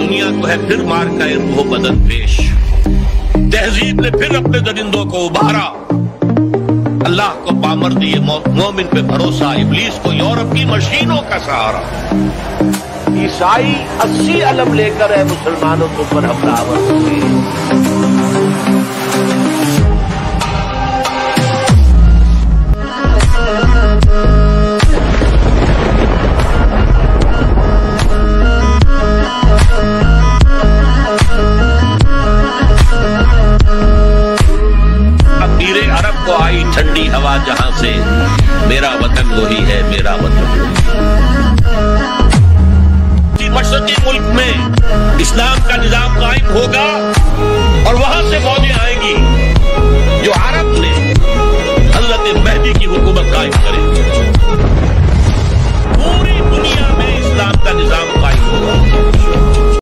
دنیا کو ہے پھر مار کا روح بدن پیش، تہذیب نے پھر اپنے درندوں کو ابھارا، اللہ کو پامر دیے مومن پہ بھروسہ، ابلیس کو یورپ کی مشینوں کا سہارا۔ عیسائی 80 علم لے کر ہے مسلمانوں کے اوپر حملہ آور ہوئے۔ عرب کو آئی ٹھنڈی ہوا جہاں سے، میرا وطن وہی ہے، میرا وطن۔ مشرقی ملک میں اسلام کا نظام قائم ہوگا